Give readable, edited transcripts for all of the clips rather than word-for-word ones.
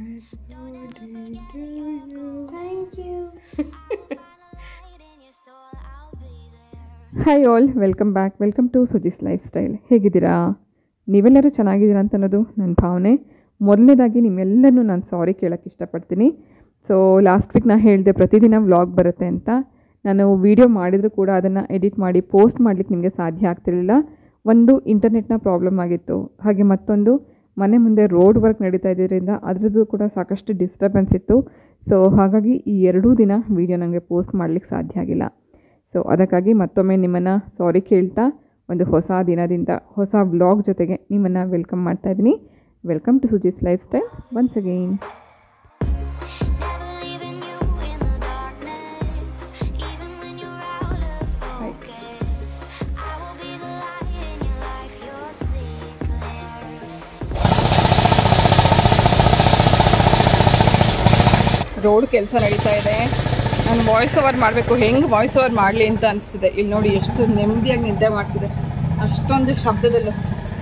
birthday to you. Thank you. Hi all, welcome back. Welcome to Suji's lifestyle. ಹೇಗಿದ್ದೀರಾ? ನೀವೆಲ್ಲರೂ ಚೆನ್ನಾಗಿದ್ದೀರಾ ಅಂತ ಅನ್ನೋದು ನನ್ನ ಭಾವನೆ. ಮೊದಲನೇದಾಗಿ ನಿಮ್ಮೆಲ್ಲರೂ ನಾನು ಸಾರಿ ಕೇಳೋಕ್ಕೆ ಇಷ್ಟಪಡ್ತೀನಿ. ಸೊ ಲಾಸ್ಟ್ ವೀಕ್ ನಾನು ಹೇಳಿದೆ ಪ್ರತಿದಿನ ವ್ಲಾಗ್ ಬರುತ್ತೆ ಅಂತ. ನಾನು ವೀಡಿಯೋ ಮಾಡಿದರೂ ಕೂಡ ಅದನ್ನು ಎಡಿಟ್ ಮಾಡಿ ಪೋಸ್ಟ್ ಮಾಡಲಿಕ್ಕೆ ನಿಮಗೆ ಸಾಧ್ಯ ಆಗ್ತಿರಲಿಲ್ಲ. ಒಂದು ಇಂಟರ್ನೆಟ್ನ ಪ್ರಾಬ್ಲಮ್ ಆಗಿತ್ತು, ಹಾಗೆ ಮತ್ತೊಂದು ಮನೆ ಮುಂದೆ ರೋಡ್ ವರ್ಕ್ ನಡೀತಾ ಇದ್ದರಿಂದ ಅದರದ್ದು ಕೂಡ ಸಾಕಷ್ಟು ಡಿಸ್ಟರ್ಬೆನ್ಸ್ ಇತ್ತು. ಸೊ ಹಾಗಾಗಿ ಈ 2 ದಿನ ವೀಡಿಯೋ ನನಗೆ ಪೋಸ್ಟ್ ಮಾಡಲಿಕ್ಕೆ ಸಾಧ್ಯ ಆಗಿಲ್ಲ. ಸೊ ಅದಕ್ಕಾಗಿ ಮತ್ತೊಮ್ಮೆ ನಿಮ್ಮನ್ನು ಸಾರಿ ಕೇಳ್ತಾ ಒಂದು ಹೊಸ ದಿನದಿಂದ ಹೊಸ ವ್ಲಾಗ್ ಜೊತೆಗೆ ನಿಮ್ಮನ್ನು ವೆಲ್ಕಮ್ ಮಾಡ್ತಾ ಇದ್ದೀನಿ. Welcome to Suji's lifestyle once again. Road ಕೆಲಸ ನಡೀತಾ ಇದೆ. ನಾನು ವಾಯ್ಸ್ ಓವರ್ ಮಾಡಬೇಕು, ಹೆಂಗೆ ವಾಯ್ಸ್ ಓವರ್ ಮಾಡಲಿ ಅಂತ ಅನಿಸ್ತಿದೆ. ಇಲ್ಲಿ ನೋಡಿ ಎಷ್ಟು ನೆಮ್ಮದಿಯಾಗಿ ನಿದ್ದೆ ಮಾಡ್ತಿದೆ, ಅಷ್ಟೊಂದು ಶಬ್ದದಲ್ಲೂ.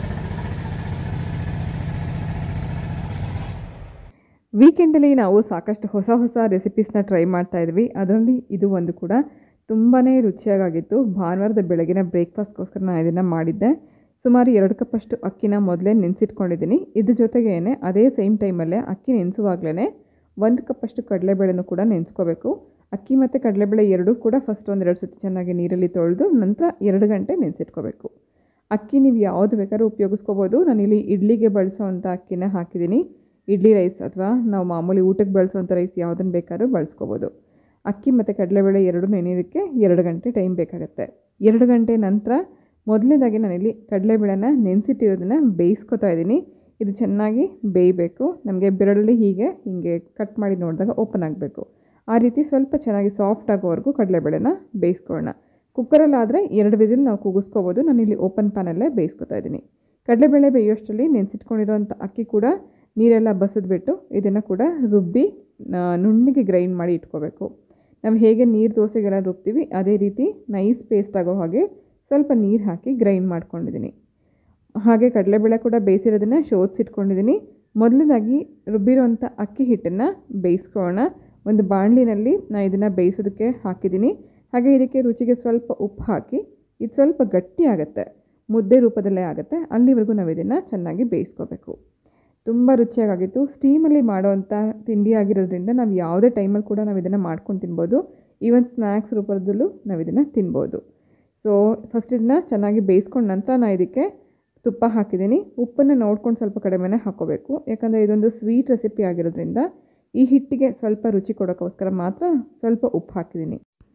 ವೀಕೆಂಡಲ್ಲಿ ನಾವು ಸಾಕಷ್ಟು ಹೊಸ ರೆಸಿಪೀಸ್ನ ಟ್ರೈ ಮಾಡ್ತಾ ಇದ್ವಿ. ಅದರಲ್ಲಿ ಇದು ಒಂದು ಕೂಡ ತುಂಬಾ ರುಚಿಯಾಗಿತ್ತು. ಭಾನುವಾರದ ಬೆಳಗಿನ ಬ್ರೇಕ್ಫಾಸ್ಟ್ಗೋಸ್ಕರ ನಾನು ಇದನ್ನು ಮಾಡಿದ್ದೆ. ಸುಮಾರು 2 ಕಪ್ಪಷ್ಟು ಅಕ್ಕಿನ ಮೊದಲೇ ನೆನೆಸಿಟ್ಕೊಂಡಿದ್ದೀನಿ. ಇದ್ರ ಜೊತೆಗೇನೆ ಅದೇ ಸೇಮ್ ಟೈಮಲ್ಲೇ ಅಕ್ಕಿ ನೆನೆಸುವಾಗಲೇ 1 ಕಪ್ಪಷ್ಟು ಕಡಲೆಬೇಳೆನೂ ಕೂಡ ನೆನೆಸ್ಕೋಬೇಕು. ಅಕ್ಕಿ ಮತ್ತು ಕಡಲೆಬೇಳೆ ಎರಡೂ ಕೂಡ ಫಸ್ಟ್ 1-2 ಸತಿ ಚೆನ್ನಾಗಿ ನೀರಲ್ಲಿ ತೊಳೆದು ನಂತರ 2 ಗಂಟೆ ನೆನೆಸಿಟ್ಕೋಬೇಕು. ಅಕ್ಕಿ ನೀವು ಯಾವುದು ಬೇಕಾದ್ರೂ ಉಪಯೋಗಿಸ್ಕೋಬೋದು. ನಾನಿಲ್ಲಿ ಇಡ್ಲಿಗೆ ಬಳಸೋವಂಥ ಅಕ್ಕಿನ ಹಾಕಿದ್ದೀನಿ. ಇಡ್ಲಿ ರೈಸ್ ಅಥವಾ ನಾವು ಮಾಮೂಲಿ ಊಟಕ್ಕೆ ಬಳಸೋವಂಥ ರೈಸ್ ಯಾವುದನ್ನು ಬೇಕಾದ್ರೂ ಬಳಸ್ಕೋಬೋದು. ಅಕ್ಕಿ ಮತ್ತು ಕಡಲೆಬೇಳೆ ಎರಡೂ ನೆನೆಯೋದಕ್ಕೆ 2 ಗಂಟೆ ಟೈಮ್ ಬೇಕಾಗುತ್ತೆ. 2 ಗಂಟೆ ನಂತರ ಮೊದಲನೇದಾಗಿ ನಾನಿಲ್ಲಿ ಕಡಲೆಬೇಳೆನ ನೆನೆಸಿಟ್ಟಿರೋದನ್ನು ಬೇಯಿಸ್ಕೊತಾ ಇದ್ದೀನಿ. ಇದು ಚೆನ್ನಾಗಿ ಬೇಯಬೇಕು. ನಮಗೆ ಬೆರಳಲ್ಲಿ ಹೀಗೆ ಕಟ್ ಮಾಡಿ ನೋಡಿದಾಗ ಓಪನ್ ಆಗಬೇಕು. ಆ ರೀತಿ ಸ್ವಲ್ಪ ಚೆನ್ನಾಗಿ ಸಾಫ್ಟ್ ಆಗೋವರೆಗೂ ಕಡಲೆಬೇಳೆನ ಬೇಯಿಸ್ಕೊಳ್ಳೋಣ. ಕುಕ್ಕರಲ್ಲಾದರೆ 2 ವಿಸಿಲ್ ನಾವು ಕೂಗಿಸ್ಕೋಬೋದು. ನಾನಿಲ್ಲಿ ಓಪನ್ ಪ್ಯಾನಲ್ಲೇ ಬೇಯಿಸ್ಕೊತಾ ಇದ್ದೀನಿ. ಕಡಲೆಬೇಳೆ ಬೇಯೋಷ್ಟರಲ್ಲಿ ನೆನೆಸಿಟ್ಕೊಂಡಿರೋಂಥ ಅಕ್ಕಿ ಕೂಡ ನೀರೆಲ್ಲ ಬಸಿದ್ಬಿಟ್ಟು ಇದನ್ನು ಕೂಡ ರುಬ್ಬಿ ನುಣ್ಣಗೆ ಗ್ರೈಂಡ್ ಮಾಡಿ ಇಟ್ಕೋಬೇಕು. ನಾವು ಹೇಗೆ ನೀರು ದೋಸೆಗೆಲ್ಲ ರುಬ್ತೀವಿ ಅದೇ ರೀತಿ ನೈಸ್ ಪೇಸ್ಟ್ ಆಗೋ ಹಾಗೆ ಸ್ವಲ್ಪ ನೀರು ಹಾಕಿ ಗ್ರೈಂಡ್ ಮಾಡ್ಕೊಂಡಿದ್ದೀನಿ. ಹಾಗೆ ಕಡಲೆಬೇಳೆ ಕೂಡ ಬೇಯಿಸಿರೋದನ್ನು ಶೋಧಿಸಿಟ್ಕೊಂಡಿದ್ದೀನಿ. ಮೊದಲನೇದಾಗಿ ರುಬ್ಬಿರೋಂಥ ಅಕ್ಕಿ ಹಿಟ್ಟನ್ನು ಬೇಯಿಸ್ಕೊಳ್ಳೋಣ. ಒಂದು ಬಾಣಲಿನಲ್ಲಿ ನಾನು ಇದನ್ನು ಬೇಯಿಸೋದಕ್ಕೆ ಹಾಕಿದ್ದೀನಿ. ಹಾಗೆ ಇದಕ್ಕೆ ರುಚಿಗೆ ಸ್ವಲ್ಪ ಉಪ್ಪು ಹಾಕಿ ಇದು ಸ್ವಲ್ಪ ಗಟ್ಟಿ ಆಗುತ್ತೆ, ಮುದ್ದೆ ರೂಪದಲ್ಲೇ ಆಗುತ್ತೆ. ಅಲ್ಲಿವರೆಗೂ ನಾವು ಇದನ್ನು ಚೆನ್ನಾಗಿ ಬೇಯಿಸ್ಕೋಬೇಕು. ತುಂಬ ರುಚಿಯಾಗಿತ್ತು. ಸ್ಟೀಮಲ್ಲಿ ಮಾಡೋವಂಥ ತಿಂಡಿ ಆಗಿರೋದ್ರಿಂದ ನಾವು ಯಾವುದೇ ಟೈಮಲ್ಲಿ ಕೂಡ ನಾವು ಇದನ್ನು ಮಾಡ್ಕೊಂಡು ತಿನ್ಬೋದು. ಈವನ್ ಸ್ನ್ಯಾಕ್ಸ್ ರೂಪದಲ್ಲೂ ನಾವು ಇದನ್ನು ತಿನ್ಬೋದು. ಸೊ ಫಸ್ಟ್ ಇದನ್ನು ಚೆನ್ನಾಗಿ ಬೇಯಿಸ್ಕೊಂಡ ನಂತರ ನಾನು ಇದಕ್ಕೆ ತುಪ್ಪ ಹಾಕಿದ್ದೀನಿ. ಉಪ್ಪನ್ನು ನೋಡ್ಕೊಂಡು ಸ್ವಲ್ಪ ಕಡಿಮೆನೇ ಹಾಕ್ಕೋಬೇಕು, ಯಾಕಂದರೆ ಇದೊಂದು ಸ್ವೀಟ್ ರೆಸಿಪಿ ಆಗಿರೋದ್ರಿಂದ ಈ ಹಿಟ್ಟಿಗೆ ಸ್ವಲ್ಪ ರುಚಿ ಕೊಡೋಕ್ಕೋಸ್ಕರ ಮಾತ್ರ ಸ್ವಲ್ಪ ಉಪ್ಪು ಹಾಕಿದ್ದೀನಿ.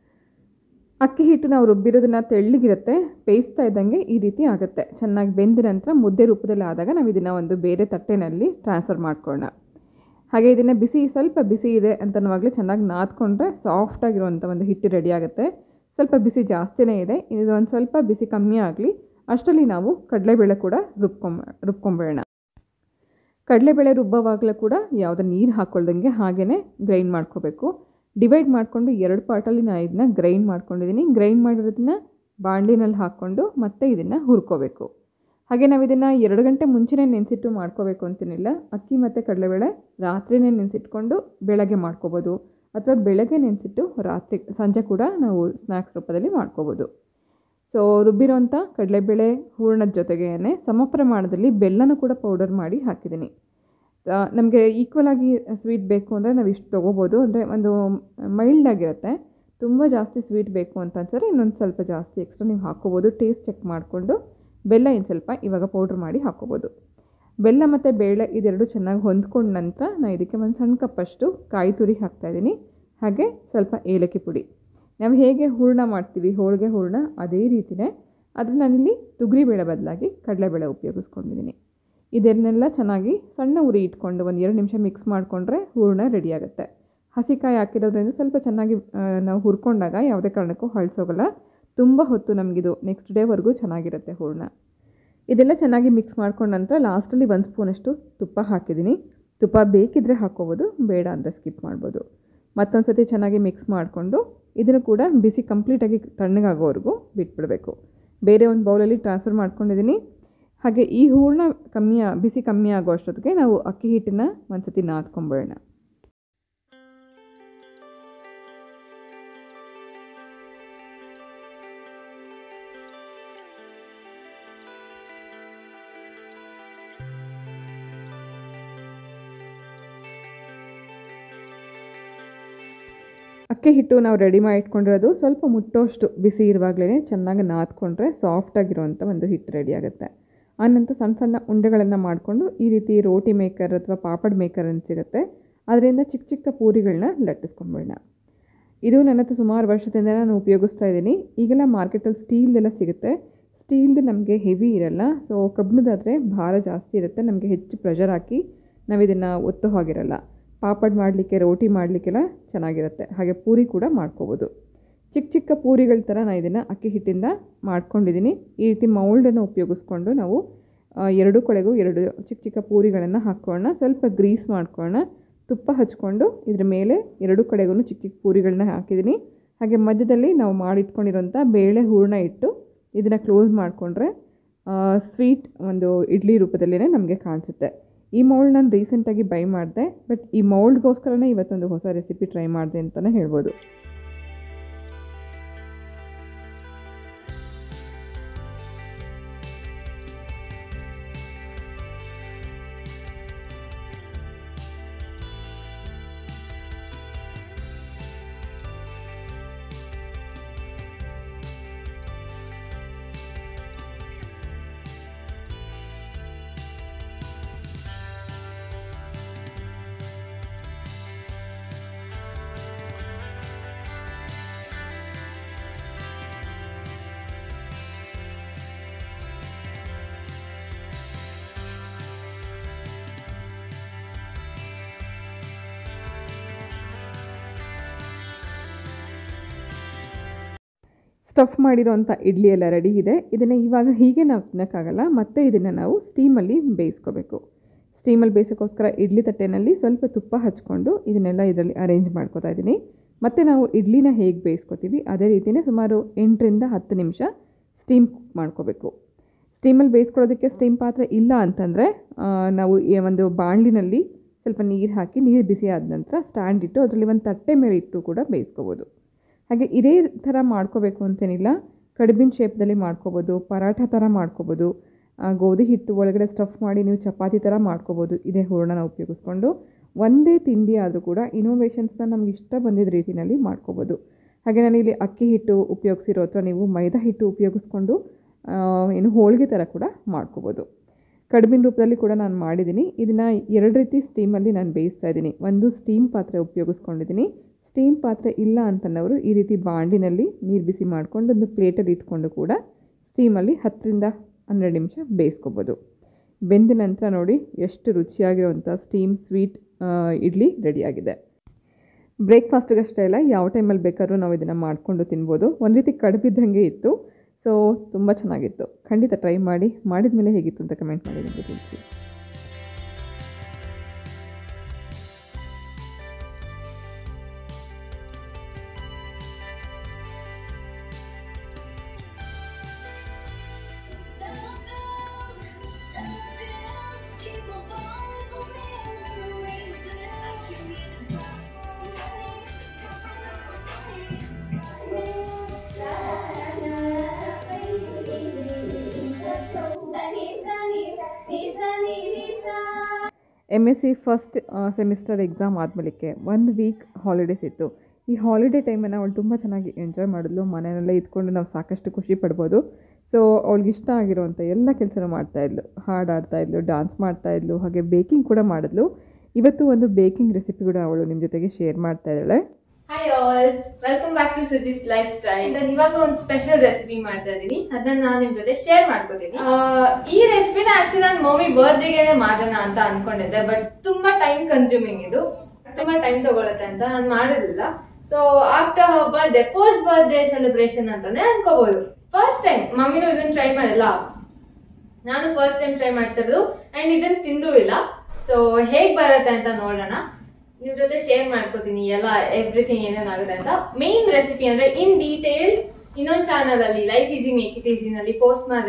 ಅಕ್ಕಿ ಹಿಟ್ಟು ನಾವು ರುಬ್ಬಿರೋದನ್ನು ತೆಳ್ಳಗಿರುತ್ತೆ, ಬೇಯಿಸ್ತಾ ಇದ್ದಂಗೆ ಈ ರೀತಿ ಆಗುತ್ತೆ. ಚೆನ್ನಾಗಿ ಬೆಂದ ನಂತರ ಮುದ್ದೆ ರೂಪದಲ್ಲಿ ಆದಾಗ ನಾವು ಇದನ್ನು ಒಂದು ಬೇರೆ ತಟ್ಟೆನಲ್ಲಿ ಟ್ರಾನ್ಸ್ಫರ್ ಮಾಡ್ಕೊಳ್ಳೋಣ. ಹಾಗೆ ಇದನ್ನು ಸ್ವಲ್ಪ ಬಿಸಿ ಇದೆ ಅಂತನವಾಗಲೇ ಚೆನ್ನಾಗಿ ನಾದ್ಕೊಂಡ್ರೆ ಸಾಫ್ಟಾಗಿರುವಂಥ ಒಂದು ಹಿಟ್ಟು ರೆಡಿ ಆಗುತ್ತೆ. ಸ್ವಲ್ಪ ಬಿಸಿ ಜಾಸ್ತಿನೇ ಇದೆ, ಇದು ಒಂದು ಸ್ವಲ್ಪ ಬಿಸಿ ಕಮ್ಮಿ ಆಗಲಿ. ಅಷ್ಟರಲ್ಲಿ ನಾವು ಕಡಲೆಬೇಳೆ ಕೂಡ ರುಬ್ಕೊಂಬೇಡ. ಕಡಲೆಬೇಳೆ ರುಬ್ಬವಾಗಲೂ ಕೂಡ ಯಾವುದೇ ನೀರು ಹಾಕ್ಕೊಳ್ದಂಗೆ ಹಾಗೆಯೇ ಗ್ರೈಂಡ್ ಮಾಡ್ಕೋಬೇಕು. ಡಿವೈಡ್ ಮಾಡಿಕೊಂಡು 2 ಪಾರ್ಟಲ್ಲಿ ನಾನು ಇದನ್ನ ಗ್ರೈಂಡ್ ಮಾಡ್ಕೊಂಡಿದ್ದೀನಿ. ಗ್ರೈಂಡ್ ಮಾಡಿರೋದನ್ನ ಬಾಣಲಿನಲ್ಲಿ ಹಾಕ್ಕೊಂಡು ಮತ್ತೆ ಇದನ್ನು ಹುರ್ಕೋಬೇಕು. ಹಾಗೆ ನಾವು ಇದನ್ನು 2 ಗಂಟೆ ಮುಂಚೆನೇ ನೆನೆಸಿಟ್ಟು ಮಾಡ್ಕೋಬೇಕು ಅಂತೇನಿಲ್ಲ. ಅಕ್ಕಿ ಮತ್ತು ಕಡಲೆಬೇಳೆ ರಾತ್ರಿನೇ ನೆನೆಸಿಟ್ಕೊಂಡು ಬೆಳಗ್ಗೆ ಮಾಡ್ಕೋಬೋದು, ಅಥವಾ ಬೆಳಗ್ಗೆ ನೆನೆಸಿಟ್ಟು ಸಂಜೆ ಕೂಡ ನಾವು ಸ್ನ್ಯಾಕ್ಸ್ ರೂಪದಲ್ಲಿ ಮಾಡ್ಕೋಬೋದು. ಸೊ ರುಬ್ಬಿರೋಂಥ ಕಡಲೆಬೇಳೆ ಹೂರಣದ ಜೊತೆಗೇ ಸಮ ಪ್ರಮಾಣದಲ್ಲಿ ಬೆಲ್ಲನೂ ಕೂಡ ಪೌಡರ್ ಮಾಡಿ ಹಾಕಿದ್ದೀನಿ. ನಮಗೆ ಈಕ್ವಲ್ ಆಗಿ ಸ್ವೀಟ್ ಬೇಕು ಅಂದರೆ ನಾವು ಇಷ್ಟು ತೊಗೋಬೋದು. ಅಂದರೆ ಒಂದು ಮೈಲ್ಡ್ ಆಗಿರುತ್ತೆ. ತುಂಬ ಜಾಸ್ತಿ ಸ್ವೀಟ್ ಬೇಕು ಅಂತ ಅನ್ಸಿದ್ರೆ ಇನ್ನೊಂದು ಸ್ವಲ್ಪ ಜಾಸ್ತಿ ಎಕ್ಸ್ಟ್ರಾ ನೀವು ಹಾಕ್ಕೋಬೋದು. ಟೇಸ್ಟ್ ಚೆಕ್ ಮಾಡಿಕೊಂಡು ಬೆಲ್ಲ ಇನ್ನು ಸ್ವಲ್ಪ ಇವಾಗ ಪೌಡ್ರ್ ಮಾಡಿ ಹಾಕ್ಕೋಬೋದು. ಬೆಲ್ಲ ಮತ್ತು ಬೇಳೆ ಇದೆರಡು ಚೆನ್ನಾಗಿ ಹೊಂದ್ಕೊಂಡ ನಂತರ ನಾನು ಇದಕ್ಕೆ ಒಂದು ಸಣ್ಣ ಕಪ್ಪಷ್ಟು ಕಾಯಿ ತುರಿ ಹಾಕ್ತಾಯಿದ್ದೀನಿ. ಹಾಗೆ ಸ್ವಲ್ಪ ಏಲಕ್ಕಿ ಪುಡಿ. ನಾವು ಹೇಗೆ ಹೂರಣ ಮಾಡ್ತೀವಿ ಹೋಳಿಗೆ ಹೂರಣ ಅದೇ ರೀತಿಯೇ, ಆದರೆ ನಾನಿಲ್ಲಿ ತೊಗರಿಬೇಳೆ ಬದಲಾಗಿ ಕಡಲೆಬೇಳೆ ಉಪಯೋಗಿಸ್ಕೊಂಡಿದ್ದೀನಿ. ಇದನ್ನೆಲ್ಲ ಚೆನ್ನಾಗಿ ಸಣ್ಣ ಉರಿ ಇಟ್ಕೊಂಡು ಒಂದು 2 ನಿಮಿಷ ಮಿಕ್ಸ್ ಮಾಡಿಕೊಂಡ್ರೆ ಹೂರಣ ರೆಡಿ ಆಗುತ್ತೆ. ಹಸಿಕಾಯಿ ಹಾಕಿರೋದ್ರಿಂದ ಸ್ವಲ್ಪ ಚೆನ್ನಾಗಿ ನಾವು ಹುರ್ಕೊಂಡಾಗ ಯಾವುದೇ ಕಾರಣಕ್ಕೂ ಹಳಸೋಗಲ್ಲ. ತುಂಬ ಹೊತ್ತು ನಮಗಿದು ನೆಕ್ಸ್ಟ್ ಡೇವರೆಗೂ ಚೆನ್ನಾಗಿರುತ್ತೆ ಹೂರಣ. ಇದೆಲ್ಲ ಚೆನ್ನಾಗಿ ಮಿಕ್ಸ್ ಮಾಡ್ಕೊಂಡ ನಂತರ ಲಾಸ್ಟಲ್ಲಿ 1 ಸ್ಪೂನಷ್ಟು ತುಪ್ಪ ಹಾಕಿದ್ದೀನಿ. ತುಪ್ಪ ಬೇಕಿದ್ದರೆ ಹಾಕ್ಕೋಬೋದು, ಬೇಡ ಅಂದರೆ ಸ್ಕಿಪ್ ಮಾಡ್ಬೋದು. ಮತ್ತೊಂದು ಸತಿ ಚೆನ್ನಾಗಿ ಮಿಕ್ಸ್ ಮಾಡಿಕೊಂಡು ಇದನ್ನು ಕೂಡ ಬಿಸಿ ಕಂಪ್ಲೀಟಾಗಿ ತಣ್ಣಗಾಗೋವರೆಗೂ ಬಿಟ್ಬಿಡಬೇಕು. ಬೇರೆ ಒಂದು ಬೌಲಲ್ಲಿ ಟ್ರಾನ್ಸ್ಫರ್ ಮಾಡ್ಕೊಂಡಿದ್ದೀನಿ. ಹಾಗೆ ಈ ಹೂರಣ ಬಿಸಿ ಕಮ್ಮಿ ಆಗೋ ಅಷ್ಟೊತ್ತಿಗೆ ನಾವು ಅಕ್ಕಿ ಹಿಟ್ಟನ್ನು ಒಂದ್ಸತಿ ನಾದ್ಕೊಂಬಿಡೋಣ. ಅಕ್ಕಿ ಹಿಟ್ಟು ನಾವು ರೆಡಿ ಮಾಡಿ ಇಟ್ಕೊಂಡಿರೋದು ಸ್ವಲ್ಪ ಮುಟ್ಟೋಷ್ಟು ಬಿಸಿ ಇರುವಾಗಲೇ ಚೆನ್ನಾಗಿ ನಾದ್ಕೊಂಡ್ರೆ ಸಾಫ್ಟಾಗಿರುವಂಥ ಒಂದು ಹಿಟ್ಟು ರೆಡಿ ಆಗುತ್ತೆ. ಆನಂತರ ಸಣ್ಣ ಸಣ್ಣ ಉಂಡೆಗಳನ್ನು ಮಾಡಿಕೊಂಡು ಈ ರೀತಿ ರೋಟಿ ಮೇಕರ್ ಅಥವಾ ಪಾಪಡ್ ಮೇಕರ್ ಅಂತ ಸಿಗುತ್ತೆ, ಅದರಿಂದ ಚಿಕ್ಕ ಚಿಕ್ಕ ಪೂರಿಗಳನ್ನ ಲಟ್ಟಿಸ್ಕೊಂಬಿಡೋಣ. ಇದು ನನ್ನ ಹತ್ರ ಸುಮಾರು ವರ್ಷದಿಂದ ನಾನು ಉಪಯೋಗಿಸ್ತಾ ಇದ್ದೀನಿ. ಈಗೆಲ್ಲ ಮಾರ್ಕೆಟಲ್ಲಿ ಸ್ಟೀಲ್ದೆಲ್ಲ ಸಿಗುತ್ತೆ. ಸ್ಟೀಲ್ದು ನಮಗೆ ಹೆವಿ ಇರಲ್ಲ, ಸೊ ಕಬ್ಬಿಣದಾದರೆ ಭಾರ ಜಾಸ್ತಿ ಇರುತ್ತೆ, ನಮಗೆ ಹೆಚ್ಚು ಪ್ರೆಷರ್ ಹಾಕಿ ನಾವು ಇದನ್ನು ಒತ್ತೋ ಹಾಗಿರಲ್ಲ. ಪಾಪಡ್ ಮಾಡಲಿಕ್ಕೆ, ರೋಟಿ ಮಾಡಲಿಕ್ಕೆಲ್ಲ ಚೆನ್ನಾಗಿರುತ್ತೆ. ಹಾಗೆ ಪೂರಿ ಕೂಡ ಮಾಡ್ಕೋಬೋದು. ಚಿಕ್ಕ ಚಿಕ್ಕ ಪೂರಿಗಳ ಥರ ನಾನು ಇದನ್ನು ಅಕ್ಕಿ ಹಿಟ್ಟಿಂದ ಮಾಡ್ಕೊಂಡಿದ್ದೀನಿ. ಈ ರೀತಿ ಮೌಲ್ಡನ್ನು ಉಪಯೋಗಿಸ್ಕೊಂಡು ನಾವು ಎರಡು ಕಡೆಗೂ ಎರಡು ಚಿಕ್ಕ ಚಿಕ್ಕ ಪೂರಿಗಳನ್ನು ಹಾಕ್ಕೊಳ್ಳೋಣ. ಸ್ವಲ್ಪ ಗ್ರೀಸ್ ಮಾಡ್ಕೊಳ್ಳೋಣ, ತುಪ್ಪ ಹಚ್ಕೊಂಡು ಇದ್ರ ಮೇಲೆ ಎರಡು ಕಡೆಗೂ ಚಿಕ್ಕ ಚಿಕ್ಕ ಪೂರಿಗಳನ್ನ ಹಾಕಿದ್ದೀನಿ. ಹಾಗೆ ಮಧ್ಯದಲ್ಲಿ ನಾವು ಮಾಡಿಟ್ಕೊಂಡಿರೋಂಥ ಬೇಳೆ ಹೂರಣ ಇಟ್ಟು ಇದನ್ನು ಕ್ಲೋಸ್ ಮಾಡಿಕೊಂಡ್ರೆ ಸ್ವೀಟ್ ಒಂದು ಇಡ್ಲಿ ರೂಪದಲ್ಲೇ ನಮಗೆ ಕಾಣಿಸುತ್ತೆ. ಈ ಮೌಲ್ಡ್ ನಾನು ರೀಸೆಂಟಾಗಿ ಬೈ ಮಾಡಿದೆ, ಬಟ್ ಈ ಮೌಲ್ಡ್ಗೋಸ್ಕರನೇ ಇವತ್ತೊಂದು ಹೊಸ ರೆಸಿಪಿ ಟ್ರೈ ಮಾಡಿದೆ ಅಂತಲೇ ಹೇಳ್ಬೋದು. ಸ್ಟಫ್ ಮಾಡಿರೋಂಥ ಇಡ್ಲಿ ಎಲ್ಲ ರೆಡಿ ಇದೆ. ಇದನ್ನು ಇವಾಗ ಹೀಗೆ ನಾವು ತಿನ್ನೋಕ್ಕಾಗಲ್ಲ, ಮತ್ತು ಇದನ್ನು ನಾವು ಸ್ಟೀಮಲ್ಲಿ ಬೇಯಿಸ್ಕೋಬೇಕು. ಸ್ಟೀಮಲ್ಲಿ ಬೇಯಿಸೋಕ್ಕೋಸ್ಕರ ಇಡ್ಲಿ ತಟ್ಟೆನಲ್ಲಿ ಸ್ವಲ್ಪ ತುಪ್ಪ ಹಚ್ಕೊಂಡು ಇದನ್ನೆಲ್ಲ ಇದರಲ್ಲಿ ಅರೇಂಜ್ ಮಾಡ್ಕೋತಾ ಇದ್ದೀನಿ. ಮತ್ತು ನಾವು ಇಡ್ಲಿನ ಹೇಗೆ ಬೇಯಿಸ್ಕೋತೀವಿ ಅದೇ ರೀತಿಯೇ ಸುಮಾರು 8ರಿಂದ 10 ನಿಮಿಷ ಸ್ಟೀಮ್ ಮಾಡ್ಕೋಬೇಕು. ಸ್ಟೀಮಲ್ಲಿ ಬೇಯಿಸ್ಕೊಳ್ಳೋದಕ್ಕೆ ಸ್ಟೀಮ್ ಪಾತ್ರೆ ಇಲ್ಲ ಅಂತಂದರೆ ನಾವು ಒಂದು ಬಾಣಲಿನಲ್ಲಿ ಸ್ವಲ್ಪ ನೀರು ಹಾಕಿ, ನೀರು ಬಿಸಿ ಆದ ನಂತರ ಸ್ಟ್ಯಾಂಡ್ ಇಟ್ಟು ಅದರಲ್ಲಿ ಒಂದು ತಟ್ಟೆ ಮೇಲೆ ಇಟ್ಟು ಕೂಡ ಬೇಯಿಸ್ಕೋಬೋದು. ಹಾಗೆ ಇದೇ ಥರ ಮಾಡ್ಕೋಬೇಕು ಅಂತೇನಿಲ್ಲ, ಕಡುಬಿನ ಶೇಪ್ದಲ್ಲಿ ಮಾಡ್ಕೋಬೋದು, ಪರಾಠ ಥರ ಮಾಡ್ಕೋಬೋದು, ಗೋಧಿ ಹಿಟ್ಟು ಒಳಗಡೆ ಸ್ಟಫ್ ಮಾಡಿ ನೀವು ಚಪಾತಿ ಥರ ಮಾಡ್ಕೋಬೋದು. ಇದೇ ಹೂರಣನ ಉಪಯೋಗಿಸ್ಕೊಂಡು ಒಂದೇ ತಿಂಡಿ ಆದರೂ ಕೂಡ ಇನೋವೇಷನ್ಸ್ನ ನಮ್ಗೆ ಇಷ್ಟ ಬಂದಿದ್ದ ರೀತಿಯಲ್ಲಿ ಮಾಡ್ಕೋಬೋದು. ಹಾಗೆ ನಾನಿಲ್ಲಿ ಅಕ್ಕಿ ಹಿಟ್ಟು ಉಪಯೋಗಿಸಿರೋ ಅಥವಾ ನೀವು ಮೈದಾ ಹಿಟ್ಟು ಉಪಯೋಗಿಸ್ಕೊಂಡು ಹೋಳಿಗೆ ಥರ ಕೂಡ ಮಾಡ್ಕೋಬೋದು. ಕಡುಬಿನ ರೂಪದಲ್ಲಿ ಕೂಡ ನಾನು ಮಾಡಿದ್ದೀನಿ. ಇದನ್ನು 2 ರೀತಿ ಸ್ಟೀಮಲ್ಲಿ ನಾನು ಬೇಯಿಸ್ತಾ ಇದ್ದೀನಿ. ಒಂದು ಸ್ಟೀಮ್ ಪಾತ್ರೆ ಉಪಯೋಗಿಸ್ಕೊಂಡಿದ್ದೀನಿ. ಸ್ಟೀಮ್ ಪಾತ್ರೆ ಇಲ್ಲ ಅಂತನವರು ಈ ರೀತಿ ಬಾಂಡಿನಲ್ಲಿ ನೀರು ಬಿಸಿ ಮಾಡಿಕೊಂಡು ಒಂದು ಪ್ಲೇಟಲ್ಲಿ ಇಟ್ಕೊಂಡು ಕೂಡ ಸ್ಟೀಮಲ್ಲಿ 10ರಿಂದ 12 ನಿಮಿಷ ಬೇಯಿಸ್ಕೋಬೋದು. ಬೆಂದ ನಂತರ ನೋಡಿ ಎಷ್ಟು ರುಚಿಯಾಗಿರುವಂಥ ಸ್ಟೀಮ್ ಸ್ವೀಟ್ ಇಡ್ಲಿ ರೆಡಿಯಾಗಿದೆ. ಬ್ರೇಕ್ಫಾಸ್ಟ್ಗಷ್ಟೇ ಇಲ್ಲ, ಯಾವ ಟೈಮಲ್ಲಿ ಬೇಕಾದ್ರೂ ನಾವು ಇದನ್ನು ಮಾಡಿಕೊಂಡು ತಿನ್ಬೋದು. ಒಂದು ರೀತಿ ಕಡುಬಿದ್ದಂಗೆ ಇತ್ತು, ಸೊ ತುಂಬ ಚೆನ್ನಾಗಿತ್ತು. ಖಂಡಿತ ಟ್ರೈ ಮಾಡಿ, ಮಾಡಿದ ಮೇಲೆ ಹೇಗಿತ್ತು ಅಂತ ಕಮೆಂಟ್ ಮಾಡಿ ನನಗೆ ತಿಳಿಸಿ. MSc ಫಸ್ಟ್ ಸೆಮಿಸ್ಟರ್ ಎಕ್ಸಾಮ್ ಆದಮೇಲೆ 1 ವೀಕ್ ಹಾಲಿಡೇಸ್ ಇತ್ತು. ಈ ಹಾಲಿಡೇ ಟೈಮನ್ನು ಅವಳು ತುಂಬ ಚೆನ್ನಾಗಿ ಎಂಜಾಯ್ ಮಾಡಿದ್ಲು. ಮನೆಯಲ್ಲೇ ಇದ್ಕೊಂಡು ನಾವು ಸಾಕಷ್ಟು ಖುಷಿ ಪಡ್ಬೋದು. ಸೊ ಅವಳಿಗೆ ಇಷ್ಟ ಆಗಿರೋವಂಥ ಎಲ್ಲ ಕೆಲಸನೂ ಮಾಡ್ತಾಯಿದ್ಲು. ಹಾಡು ಆಡ್ತಾಯಿದ್ಲು, ಡ್ಯಾನ್ಸ್ ಮಾಡ್ತಾಯಿದ್ಲು, ಹಾಗೆ ಬೇಕಿಂಗ್ ಕೂಡ ಮಾಡಿದ್ಲು. ಇವತ್ತು ಒಂದು ಬೇಕಿಂಗ್ ರೆಸಿಪಿ ಕೂಡ ಅವಳು ನಿಮ್ಮ ಜೊತೆಗೆ ಶೇರ್ ಮಾಡ್ತಾ ಇದ್ದಾಳೆ. Hi all, welcome back to Suji's lifestyle. ನಾನು ಇವಾಗ ಒಂದು ಸ್ಪೆಷಲ್ ರೆಸಿಪಿ ಮಾಡ್ತಾ ಇದ್ದೀನಿ, ಅದನ್ನ ನಾನು ನಿಮ್ಮ ಜೊತೆ ಶೇರ್ ಮಾಡ್ಕೋತೀನಿ. ಈ ರೆಸಿಪಿನ ಆಕ್ಚುಲಿ ನಾನು ಮಮ್ಮಿ ಬರ್ತ್ಡೇಗೆ ಮಾಡೋಣ ಅಂತ ಅನ್ಕೊಂಡಿದ್ದೆ, ಬಟ್ ತುಂಬಾ ಟೈಮ್ ಕನ್ಸ್ಯೂಮಿಂಗ್, ಇದು ತುಂಬಾ ಟೈಮ್ ತಗೊಳುತ್ತೆ ಅಂತ ನಾನು ಮಾಡಿರಲಿಲ್ಲ. So after her birthday, post birthday celebration ಅಂತಾನೆ ಅನ್ಕೋಬಹುದು. ಫಸ್ಟ್ ಟೈಮ್ ಮಮ್ಮಿನೂ ಇದನ್ನ ಟ್ರೈ ಮಾಡಿಲ್ಲ, ನಾನು ಫಸ್ಟ್ ಟೈಮ್ ಟ್ರೈ ಮಾಡ್ತಿರೋದು ಅಂಡ್ ಇದನ್ನ ತಿಂದೂ ಇಲ್ಲ. ಸೊ ಹೇಗ್ ಬರುತ್ತೆ ಅಂತ ನೋಡೋಣ, ನಿಮ್ ಜೊತೆ ಶೇರ್ ಮಾಡ್ಕೋತೀನಿ ಎಲ್ಲ ಎವ್ರಿಥಿಂಗ್ ಏನೇನಾಗುತ್ತೆ ಅಂತ. ಮೇನ್ ರೆಸಿಪಿ ಅಂದ್ರೆ ಇನ್ ಡೀಟೇಲ್ ಇನ್ನೊಂದು ಚಾನಲ್ ಅಲ್ಲಿ life easy make it easy ನಲ್ಲಿ ಪೋಸ್ಟ್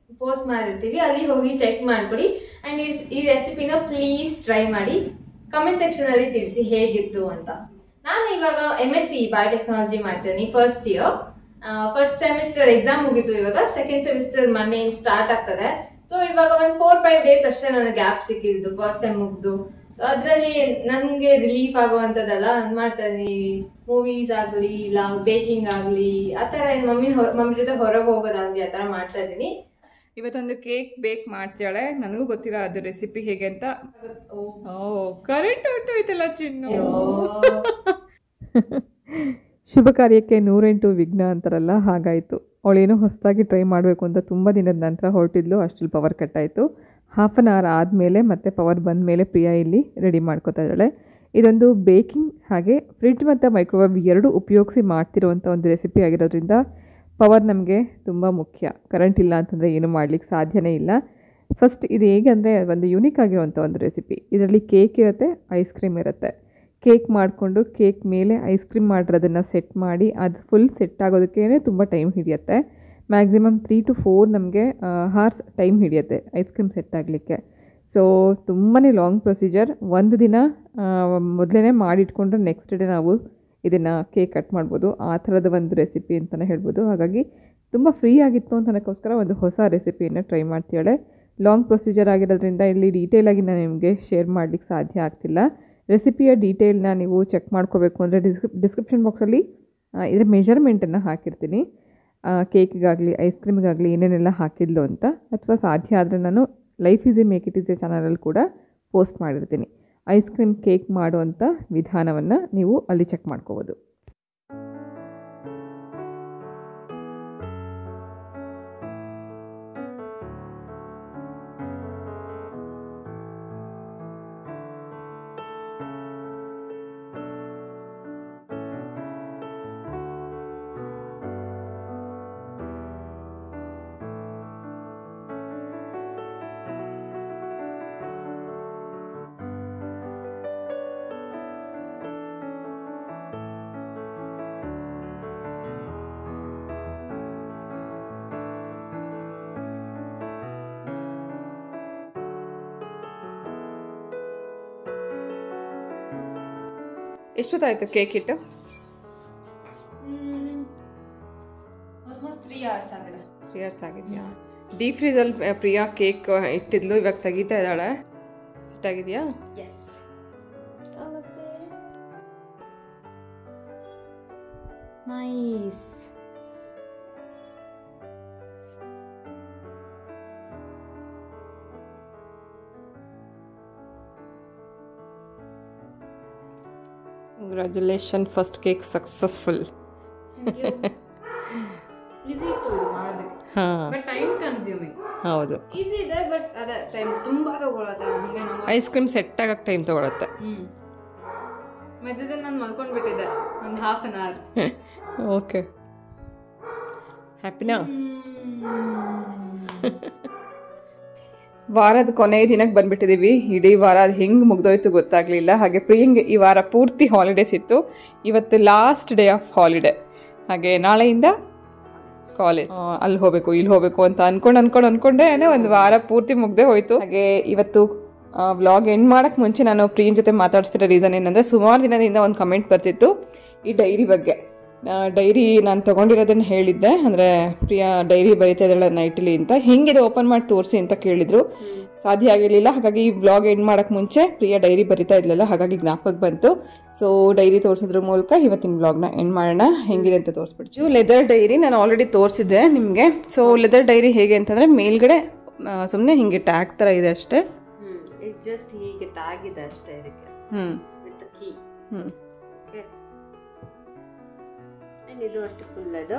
ಪೋಸ್ಟ್ ಮಾಡಿರ್ತೀವಿ, ಅಲ್ಲಿ ಹೋಗಿ ಚೆಕ್ ಮಾಡ್ಕೊಡಿ. ಅಂಡ್ ಈ ರೆಸಿಪಿನ ಪ್ಲೀಸ್ ಟ್ರೈ ಮಾಡಿ, ಕಮೆಂಟ್ ಸೆಕ್ಷನ್ ಅಲ್ಲಿ ತಿಳಿಸಿ ಹೇಗಿತ್ತು ಅಂತ. ನಾನು ಇವಾಗ MSc ಬಯೋಟೆಕ್ನಾಲಜಿ ಮಾಡ್ತೀನಿ, first year. First semester exam ಮುಗಿತು, ಇವಾಗ ಸೆಕೆಂಡ್ ಸೆಮಿಸ್ಟರ್ ಮೊನ್ನೆ ಸ್ಟಾರ್ಟ್ ಆಗ್ತದೆ. ಸೊ ಇವಾಗ ಒಂದು 4-5 ಡೇಸ್ ಅಷ್ಟೇ ನನಗೆ ಗ್ಯಾಪ್ ಸಿಕ್ಕಿದ್ದು ಫಸ್ಟ್ ಸೆಮ್ ಮುಗ್ದು. ಅದ್ರಲ್ಲಿ ನನ್ಗೆ ರಿಲೀಫ್ ಆಗುವಂತದ್ದೆಲ್ಲ ಮಾಡ್ತಾ ಇದೀನಿ. ಮೂವೀಸ್ ಆಗ್ಲಿ, ಇಲ್ಲ ಬೇಕಿಂಗ್ ಆಗ್ಲಿ, ಆತರ ಮಮ್ಮಿ ಜೊತೆ ಹೊರಗೆ ಹೋಗೋದಾಗ್ಲಿ ಆತರ ಮಾಡ್ತಾ ಇದೀನಿ. ಇವತ್ತೊಂದು ಕೇಕ್ ಬೇಕ್ ಮಾಡ್ತಾಳೆ, ನನಗೂ ಗೊತ್ತಿಲ್ಲ ಅದು ರೆಸಿಪಿ ಹೇಗೆ ಅಂತ. ಕರೆಂಟ್ ಹೊಟ್ಟೋಯ್ತಲ್ಲ ಚಿನ್ನು. ಶುಭ ಕಾರ್ಯಕ್ಕೆ 108 ವಿಘ್ನ ಅಂತಾರಲ್ಲ, ಹಾಗಾಯಿತು. ಅವಳೇನೋ ಹೊಸದಾಗಿ ಟ್ರೈ ಮಾಡಬೇಕು ಅಂತ ತುಂಬ ದಿನದ ನಂತರ ಹೊರಟಿದ್ಲು, ಅಷ್ಟರಲ್ಲಿ ಪವರ್ ಕಟ್ ಆಯಿತು. ಹಾಫ್ ಆನ್ ಅವರ್ ಆದಮೇಲೆ ಮತ್ತೆ ಪವರ್ ಬಂದ ಮೇಲೆ ಪ್ರಿಯಾ ಇಲ್ಲಿ ರೆಡಿ ಮಾಡ್ಕೋತಾ ಇದ್ದಾಳೆ. ಇದೊಂದು ಬೇಕಿಂಗ್ ಹಾಗೆ ಫ್ರಿಡ್ಜ್ ಮತ್ತು ಮೈಕ್ರೋವೇವ್ ಎರಡೂ ಉಪಯೋಗಿಸಿ ಮಾಡ್ತಿರುವಂಥ ಒಂದು ರೆಸಿಪಿ ಆಗಿರೋದ್ರಿಂದ ಪವರ್ ನಮಗೆ ತುಂಬ ಮುಖ್ಯ. ಕರೆಂಟ್ ಇಲ್ಲ ಅಂತಂದರೆ ಏನು ಮಾಡಲಿಕ್ಕೆ ಸಾಧ್ಯನೇ ಇಲ್ಲ. ಫಸ್ಟ್ ಇದು ಹೇಗೆ ಅಂದರೆ ಒಂದು ಯೂನಿಕ್ ಆಗಿರುವಂಥ ಒಂದು ರೆಸಿಪಿ. ಇದರಲ್ಲಿ ಕೇಕ್ ಇರುತ್ತೆ, ಐಸ್ ಕ್ರೀಮ್ ಇರುತ್ತೆ. ಕೇಕ್ ಮಾಡಿಕೊಂಡು ಕೇಕ್ ಮೇಲೆ ಐಸ್ ಕ್ರೀಮ್ ಮಾಡಿರೋದನ್ನು ಸೆಟ್ ಮಾಡಿ ಅದು ಫುಲ್ ಸೆಟ್ ಆಗೋದಕ್ಕೇ ತುಂಬ ಟೈಮ್ ಹಿಡಿಯುತ್ತೆ. ಮ್ಯಾಕ್ಸಿಮಮ್ 3 to 4 ನಮಗೆ ಹಾರ್ಸ್ ಟೈಮ್ ಹಿಡಿಯುತ್ತೆ ಐಸ್ ಕ್ರೀಮ್ ಸೆಟ್ ಆಗಲಿಕ್ಕೆ. ಸೊ ತುಂಬಾ ಲಾಂಗ್ ಪ್ರೊಸೀಜರ್. ಒಂದು ದಿನ ಮೊದಲೇ ಮಾಡಿಟ್ಕೊಂಡ್ರೆ ನೆಕ್ಸ್ಟ್ ಡೇ ನಾವು ಇದನ್ನು ಕೇಕ್ ಕಟ್ ಮಾಡ್ಬೋದು. ಆ ಥರದ ಒಂದು ರೆಸಿಪಿ ಅಂತಲೇ ಹೇಳ್ಬೋದು. ಹಾಗಾಗಿ ತುಂಬ ಫ್ರೀ ಆಗಿತ್ತು ಅಂತ ಅನ್ನೋಕ್ಕೋಸ್ಕರ ಒಂದು ಹೊಸ ರೆಸಿಪಿಯನ್ನು ಟ್ರೈ ಮಾಡ್ತಾಳೆ. ಲಾಂಗ್ ಪ್ರೊಸೀಜರ್ ಆಗಿರೋದ್ರಿಂದ ಇಲ್ಲಿ ಡೀಟೇಲಾಗಿ ನಾನು ನಿಮಗೆ ಶೇರ್ ಮಾಡಲಿಕ್ಕೆ ಸಾಧ್ಯ ಆಗ್ತಿಲ್ಲ. ರೆಸಿಪಿಯ ಡೀಟೇಲ್ನ ನೀವು ಚೆಕ್ ಮಾಡ್ಕೋಬೇಕು ಅಂದರೆ ಡಿಸ್ಕ್ರಿಪ್ಷನ್ ಬಾಕ್ಸಲ್ಲಿ ಇದರ ಮೆಜರ್ಮೆಂಟನ್ನು ಹಾಕಿರ್ತೀನಿ. ಕೇಕಿಗಾಗಲಿ ಐಸ್ ಕ್ರೀಮಿಗಾಗಲಿ ಏನೇನೆಲ್ಲ ಹಾಕಿದ್ಲು ಅಂತ. ಅಥವಾ ಸಾಧ್ಯ ಆದರೆ ನಾನು life easy make it easy ಚಾನಲಲ್ಲಿ ಕೂಡ ಪೋಸ್ಟ್ ಮಾಡಿರ್ತೀನಿ. ಐಸ್ ಕ್ರೀಮ್ ಕೇಕ್ ಮಾಡುವಂಥ ವಿಧಾನವನ್ನು ನೀವು ಅಲ್ಲಿ ಚೆಕ್ ಮಾಡ್ಕೋಬೋದು. ಎಷ್ಟೊತ್ತಾಯಿತು ಕೇಕ್ ಇಟ್ಟು? ಆಲ್ಮೋಸ್ಟ್ 3 hours ಆಗಿದೆ. 3 hours ಆಗಿದೆಯಾ? ಡೀಪ್ ಫ್ರೀಸಲ್ಲಿ ಪ್ರಿಯಾ ಕೇಕ್ ಇಟ್ಟಿದ್ಲು, ಇವಾಗ ತೆಗಿತಾ ಇದ್ದಾಳೆ. ಸೆಟ್ ಆಗಿದೆಯಾ? Nice. Congratulation, first cake successful. Easy ಇತ್ತು ಇದು ಮಾಡೋದಕ್ಕೆ. But time consuming. ಹೌದು, ಈಸಿ ಇದೆ ಬಟ್ ಅದೇ ಟೈಮ್ ತುಂಬಾ ತಗೊಳುತ್ತೆ. ಹಂಗೆ ನಾವು ಐಸ್ ಕ್ರೀಮ್ ಸೆಟ್ ಆಗಕ್ಕೆ ಟೈಮ್ ತಗೊಳುತ್ತೆ. ಮಧ್ಯದಲ್ಲಿ ನಾನು ಮಲ್ಕೊಂಡ್ಬಿಟ್ಟಿದ್ದೆ ಒಂದು ಹಾಫ್ ಆನ್ ಅವರ್. ಓಕೆ, ಹ್ಯಾಪಿನಾ? ವಾರದ ಕೊನೆಯ ದಿನಕ್ಕೆ ಬಂದುಬಿಟ್ಟಿದ್ದೀವಿ. ಇಡೀ ವಾರ ಅದು ಹೆಂಗೆ ಮುಗ್ದೋಯ್ತು ಗೊತ್ತಾಗಲಿಲ್ಲ. ಹಾಗೆ ಪ್ರಿಯಂಗೆ ಈ ವಾರ ಪೂರ್ತಿ ಹಾಲಿಡೇಸ್ ಇತ್ತು. ಇವತ್ತು ಲಾಸ್ಟ್ ಡೇ ಆಫ್ ಹಾಲಿಡೇ. ಹಾಗೆ ನಾಳೆಯಿಂದ ಕಾಲೇಜ್, ಅಲ್ಲಿ ಹೋಗಬೇಕು ಇಲ್ಲಿ ಹೋಗಬೇಕು ಅಂತ ಅನ್ಕೊಂಡೆ ಒಂದು ವಾರ ಪೂರ್ತಿ ಮುಗ್ದೇ ಹೋಯಿತು. ಹಾಗೆ ಇವತ್ತು ವ್ಲಾಗ್ ಎಂಡ್ ಮಾಡೋಕ್ಕೆ ಮುಂಚೆ ನಾನು ಪ್ರಿಯನ್ ಜೊತೆ ಮಾತಾಡ್ತಿರೋ ರೀಸನ್ ಏನಂದರೆ, ಸುಮಾರು ದಿನದಿಂದ ಒಂದು ಕಮೆಂಟ್ ಬರ್ತಿತ್ತು ಈ ಡೈರಿ ಬಗ್ಗೆ. ಡೈರಿ ನಾನು ತೊಗೊಂಡಿರೋದನ್ನು ಹೇಳಿದ್ದೆ, ಅಂದರೆ ಪ್ರಿಯಾ ಡೈರಿ ಬರೀತಾ ಇದ್ದಾಳೆ ನೈಟಲ್ಲಿ ಅಂತ. ಹೆಂಗಿದೆ ಓಪನ್ ಮಾಡಿ ತೋರಿಸಿ ಅಂತ ಕೇಳಿದ್ರು. ಸಾಧ್ಯ ಆಗಿರಲಿಲ್ಲ. ಹಾಗಾಗಿ ಈ ವ್ಲಾಗ್ ಎಂಡ್ ಮಾಡೋಕ್ಕೆ ಮುಂಚೆ ಪ್ರಿಯಾ ಡೈರಿ ಬರಿತಾ ಇದ್ಲಲ್ಲ, ಹಾಗಾಗಿ ಜ್ಞಾಪಕ ಬಂತು. ಸೊ ಡೈರಿ ತೋರಿಸೋದ್ರ ಮೂಲಕ ಇವತ್ತಿನ ವ್ಲಾಗ್ನ ಎಂಡ್ ಮಾಡೋಣ. ಹೆಂಗಿದೆ ಅಂತ ತೋರಿಸ್ಬಿಡ್ತೀವಿ. ಲೆದರ್ ಡೈರಿ ನಾನು ಆಲ್ರೆಡಿ ತೋರಿಸಿದ್ದೆ ನಿಮಗೆ. ಸೊ ಲೆದರ್ ಡೈರಿ ಹೇಗೆ ಅಂತಂದರೆ, ಮೇಲ್ಗಡೆ ಸುಮ್ಮನೆ ಹಿಂಗೆ ಟ್ಯಾಗ್ ಥರ ಇದೆ ಅಷ್ಟೇ. ಜಸ್ಟ್ ಹೀಗೆ ಟ್ಯಾಗ್ ಇದೆ ಅಷ್ಟೇ ಇದಕ್ಕೆ. With key. ಓಕೆ, ಇದು ಅಷ್ಟು ಫುಲ್. ಅದು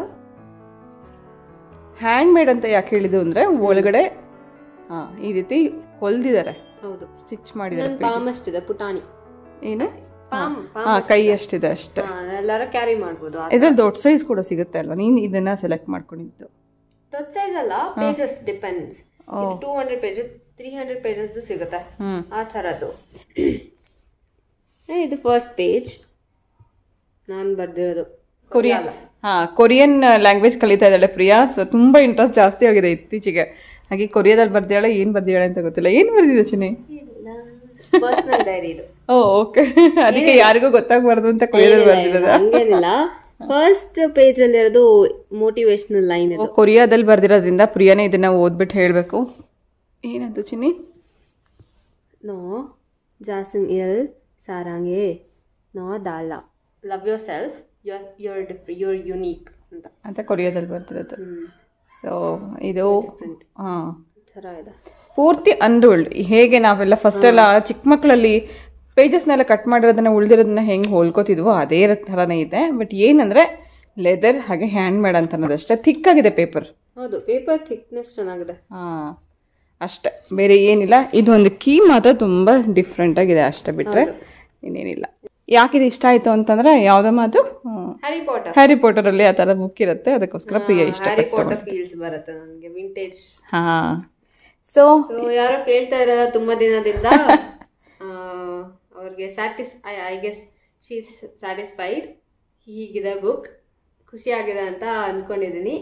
ಹ್ಯಾಂಡ್ ಮೇಡ್ ಅಂತ ಯಾಕೆ ಹೇಳಿದ್ದು ಅಂದರೆ, ಒಳಗಡೆ ಈ ರೀತಿ ಹೊಲ್ದಿದ್ದಾರೆ. ಹೌದು, ಸ್ಟಿಚ್ ಮಾಡಿದ್ದಾರೆ. ಪಾಮ್ ಅಷ್ಟಿದೆ ಪುಟಾಣಿ. ಏನು? ಪಾಮ್ ಕೈ ಅಷ್ಟಿದೆ ಅಷ್ಟೇ. ಎಲ್ಲರೂ ಕ್ಯಾರಿ ಮಾಡ್ಬೋದು. ಇದ್ರಲ್ಲಿ ದೊಡ್ಡ ಸೈಜ್ ಕೂಡ ಸಿಗುತ್ತೆ ಅಲ್ವಾ? ನೀನು ಇದನ್ನ ಸೆಲೆಕ್ಟ್ ಮಾಡ್ಕೊಂಡಿದ್ದು. ದೊಡ್ಡ ಸೈಜ್ ಅಲ್ಲ, ಪೇಜಸ್ ಡಿಪೆಂಡ್ಸ್. 200 pages 300 pages ಸಿಗುತ್ತೆ ಆ ಥರದ್ದು. ಇದು ಫಸ್ಟ್ ಪೇಜ್ ನಾನು ಬರ್ದಿರೋದು. ಕೊರಿಯನ್ ಲ್ಯಾಂಗ್ವೇಜ್ ಕಲಿತಾ ಇದ್ದಾಳೆ ಪ್ರಿಯಾ. ಸೊ ತುಂಬ ಇಂಟ್ರೆಸ್ಟ್ ಜಾಸ್ತಿ ಆಗಿದೆ ಇತ್ತೀಚೆಗೆ. ಹಾಗೆ ಕೊರಿಯಾದಲ್ಲಿ ಬರ್ದಿದ್ದಾಳೆ, ಏನು ಬರ್ದಿದ್ದಾಳೆ ಅಂತ ಗೊತ್ತಿಲ್ಲ. ಏನು ಬರ್ದಿದೆ ಚಿನಿ? ಪರ್ಸನಲ್ ಡೈರಿ ಇದು. ಓಕೆ, ಅದಕ್ಕೆ ಯಾರಿಗೂ ಗೊತ್ತಾಗಬಾರ್ದು ಅಂತ ಕೊರಿಯಾದಲ್ಲಿ ಬರ್ದಿರೋದ. ಫಸ್ಟ್ ಪೇಜ್ ಅಲ್ಲಿ ಇರೋದು ಮೋಟಿವೇಶನಲ್ ಲೈನ್. ಕೊರಿಯಾದಲ್ಲಿ ಬರ್ದಿರೋದ್ರಿಂದ ಪ್ರಿಯಾನೇ ಇದನ್ನ ಓದ್ಬಿಟ್ಟು ಹೇಳಬೇಕು. ಏನದು ಚಿನಿ? ನೋ ಜಾಸಂಗ್ ಇಲ್ ಸಾರಂಗೆ ನೋ ದಾಲ love yourself, your unique ಅಂತ ಕೊರಿಯಾದಲ್ಲಿ ಬರ್ತಿರೋದು. ಸೊ ಇದು ಪೂರ್ತಿ ಅನ್ರೂಲ್ಡ್. ಹೇಗೆ ನಾವೆಲ್ಲ ಫಸ್ಟ್ ಎಲ್ಲ ಚಿಕ್ಕ ಮಕ್ಕಳಲ್ಲಿ ಪೇಜಸ್ನೆಲ್ಲ ಕಟ್ ಮಾಡಿರೋದನ್ನ ಉಳಿದಿರೋದನ್ನ ಹೆಂಗೆ ಹೋಲ್ಕೋತಿದ್ವೋ ಅದೇ ಥರನೇ ಇದೆ. ಬಟ್ ಏನಂದ್ರೆ ಲೆದರ್ ಹಾಗೆ ಹ್ಯಾಂಡ್ ಮೇಡ್ ಅಂತ ಅನ್ನೋದಷ್ಟೇ. ಥಿಕ್ ಆಗಿದೆ ಪೇಪರ್. ಹೌದು, ಪೇಪರ್ ಥಿಕ್ನೆಸ್ ಚೆನ್ನಾಗಿದೆ. ಅಷ್ಟೇ, ಬೇರೆ ಏನಿಲ್ಲ. ಇದು ಒಂದು ಕೀ ಮಾತ್ರ ತುಂಬಾ ಡಿಫ್ರೆಂಟ್ ಆಗಿದೆ ಅಷ್ಟೇ, ಬಿಟ್ರೆ ಇನ್ನೇನಿಲ್ಲ. ಯಾಕಿದು ಇಷ್ಟ ಆಯ್ತು ಅಂತಂದ್ರೆ ಯಾವ್ದೋ ಮಾತು ಹ್ಯಾರಿ ಪಾಟರ್ ಅಲ್ಲಿ ಆ ತರ ಬುಕ್ ಇರುತ್ತೆ, ಅದಕ್ಕೋಸ್ಕರ ಪ್ರಿಯ ಇಷ್ಟ ಬರುತ್ತೆ ನನಗೆ ವಿಂಟೇಜ್. ಸೊ ಯಾರೋ ಕೇಳ್ತಾ ಇರೋದ ತುಂಬಾ ದಿನದಿಂದ, ಅವ್ರಿಗೆ I guess she is satisfied. ಹೀಗಿದೆ ಬುಕ್, ಖುಷಿ ಆಗಿದೆ ಅಂತ ಅನ್ಕೊಂಡಿದೀನಿ.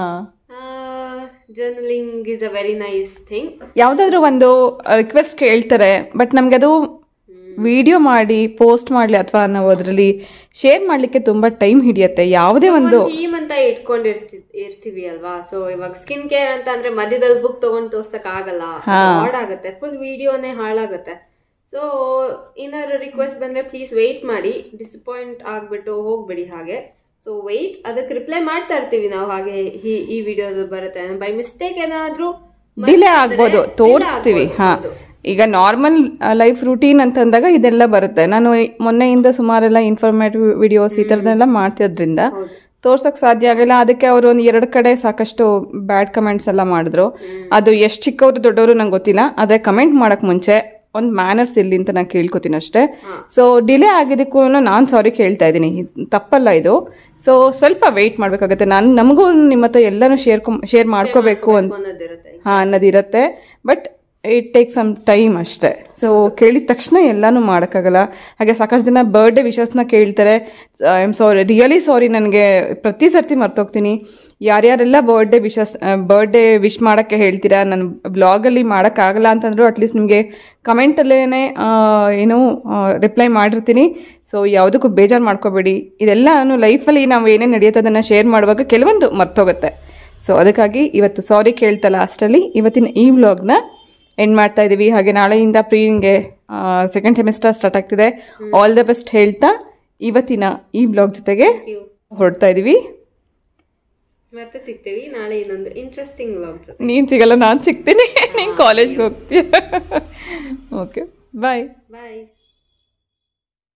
Journaling is a very nice thing. ಯಾವ್ದಾದ್ರು ಒಂದು ರಿಕ್ವೆಸ್ಟ್ ಕೇಳ್ತಾರೆ, ಬಟ್ ನಮ್ಗೆ ಅದು ವಿಡಿಯೋ ಮಾಡಿ ಪೋಸ್ಟ್ ಮಾಡ್ಲಿ ಅಥವಾ ನಾವು ಅದರಲ್ಲಿ ಶೇರ್ ಮಾಡ್ಲಿಕ್ಕೆ ತುಂಬಾ ಟೈಮ್ ಹಿಡಿಯುತ್ತೆ. ಯಾವುದೇ ಒಂದು ಥೀಮ್ ಅಂತ ಇರ್ತೀವಿ ಅಲ್ವಾ. ಸೊ ಇವಾಗ ಸ್ಕಿನ್ ಕೇರ್ ಅಂತ ಅಂದ್ರೆ ಮಧ್ಯದಲ್ಲಿ ಬುಕ್ ತಗೊಂಡು ತೋರ್ಸಕ್ ಆಗಲ್ಲ, ಹಾರ್ಡ್ ಆಗುತ್ತೆ, ಫುಲ್ ವಿಡಿಯೋನೇ ಹಾಳಾಗುತ್ತೆ. ಸೊ ಏನಾದ್ರು ರಿಕ್ವೆಸ್ಟ್ ಬಂದ್ರೆ ಪ್ಲೀಸ್ ವೆಯ್ಟ್ ಮಾಡಿ, ಡಿಸಪಾಯಿಂಟ್ ಆಗ್ಬಿಟ್ಟು ಹೋಗ್ಬೇಡಿ ಹಾಗೆ. ಸೊ ವೆಯ್ಟ್, ಅದಕ್ಕೆ ರಿಪ್ಲೈ ಮಾಡ್ತಾ ಇರ್ತೀವಿ ನಾವು. ಹಾಗೆ ಈ ವಿಡಿಯೋದಲ್ಲಿ ಬರುತ್ತೆ, ಬೈ ಮಿಸ್ಟೇಕ್ ಏನಾದ್ರೂ ಡಿಲೇ ಆಗ್ಬೋದು, ತೋರಿಸ್ತೀವಿ. ಈಗ ನಾರ್ಮಲ್ ಲೈಫ್ ರೂಟೀನ್ ಅಂತಂದಾಗ ಇದೆಲ್ಲ ಬರುತ್ತೆ. ನಾನು ಮೊನ್ನೆಯಿಂದ ಸುಮಾರೆಲ್ಲ ಇನ್ಫಾರ್ಮೇಟಿವ್ ವಿಡಿಯೋಸ್ ಈ ಥರದ್ದೆಲ್ಲ ಮಾಡ್ತಿದ್ರಿಂದ ತೋರ್ಸೋಕೆ ಸಾಧ್ಯ ಆಗಿಲ್ಲ. ಅದಕ್ಕೆ ಅವರು ಒಂದು 2 ಕಡೆ ಸಾಕಷ್ಟು ಬ್ಯಾಡ್ ಕಮೆಂಟ್ಸ್ ಎಲ್ಲ ಮಾಡಿದ್ರು. ಅದು ಎಷ್ಟು ಚಿಕ್ಕವರು ದೊಡ್ಡವರು ನಂಗೆ ಗೊತ್ತಿಲ್ಲ, ಆದರೆ ಕಮೆಂಟ್ ಮಾಡೋಕ್ಕೆ ಮುಂಚೆ ಒಂದು ಮ್ಯಾನರ್ಸ್ ಇಲ್ಲಿ ಅಂತ ನಾನು ಕೇಳ್ಕೊತೀನಿ ಅಷ್ಟೇ. ಸೊ ಡಿಲೇ ಆಗಿದ್ದಕ್ಕೂ ನಾನು ಸಾರಿ ಕೇಳ್ತಾ ಇದ್ದೀನಿ, ತಪ್ಪಲ್ಲ ಇದು. ಸೊ ಸ್ವಲ್ಪ ವೆಯ್ಟ್ ಮಾಡಬೇಕಾಗುತ್ತೆ. ನಮಗೂ ನಿಮ್ಮ ಹತ್ರ ಎಲ್ಲನೂ ಶೇರ್ ಮಾಡ್ಕೋಬೇಕು ಅನ್ನೋದಿರುತ್ತೆ. But it take some time ಅಷ್ಟೇ. ಸೊ ಕೇಳಿದ ತಕ್ಷಣ ಎಲ್ಲನೂ ಮಾಡೋಕ್ಕಾಗಲ್ಲ. ಹಾಗೆ ಸಾಕಷ್ಟು ಜನ ಬರ್ಡೇ ವಿಶಸ್ನ ಕೇಳ್ತಾರೆ. I am sorry, really sorry, ನನಗೆ ಪ್ರತಿ ಸರ್ತಿ ಮರ್ತೋಗ್ತೀನಿ. ಯಾರ್ಯಾರೆಲ್ಲ ಬರ್ಡೇ ವಿಶ್ ಮಾಡೋಕ್ಕೆ ಹೇಳ್ತೀರಾ, ನಾನು ಬ್ಲಾಗಲ್ಲಿ ಮಾಡೋಕ್ಕಾಗಲ್ಲ ಅಂತಂದ್ರು ಅಟ್ಲೀಸ್ಟ್ ನಿಮಗೆ ಕಮೆಂಟಲ್ಲೇ ಏನೋ ರಿಪ್ಲೈ ಮಾಡಿರ್ತೀನಿ. ಸೊ ಯಾವುದಕ್ಕೂ ಬೇಜಾರು ಮಾಡ್ಕೋಬೇಡಿ. ಇದೆಲ್ಲ ಲೈಫಲ್ಲಿ ನಾವು ಏನೇನು ನಡೆಯುತ್ತೆ ಅದನ್ನು ಶೇರ್ ಮಾಡುವಾಗ ಕೆಲವೊಂದು ಮರ್ತೋಗುತ್ತೆ. ಸೊ ಅದಕ್ಕಾಗಿ ಇವತ್ತು ಸಾರಿ ಕೇಳ್ತಾ ಲಾಸ್ಟಲ್ಲಿ ಇವತ್ತಿನ ಈ ವ್ಲಾಗ್ನ ಎಂಡ್ ಮಾಡ್ತಾ ಇದ್ದೀವಿ. ಹಾಗೆ ನಾಳೆಯಿಂದ ಪ್ರಿಯಂಗೆ ಸೆಕೆಂಡ್ ಸೆಮಿಸ್ಟರ್ ಸ್ಟಾರ್ಟ್ ಆಗ್ತಿದೆ. ಆಲ್ ದ ಬೆಸ್ಟ್ ಹೇಳ್ತಾ ಇವತ್ತಿನ ಈ ಬ್ಲಾಗ್ ಜೊತೆಗೆ ಹೊರಡ್ತಾ ಇದೀವಿ. ಮತ್ತೆ ಸಿಗ್ತೀವಿ ನಾಳೆ ಇನ್ನೊಂದು ಇಂಟ್ರೆಸ್ಟಿಂಗ್ ವ್ಲಾಗ್ ಜೊತೆ. ನೀನು ಸಿಗಲ್ಲ, ನಾನು ಸಿಗ್ತೀನಿ, ನೀನು ಕಾಲೇಜ್ಗೆ ಹೋಗ್ತೀಯ. ಓಕೆ, ಬಾಯ್.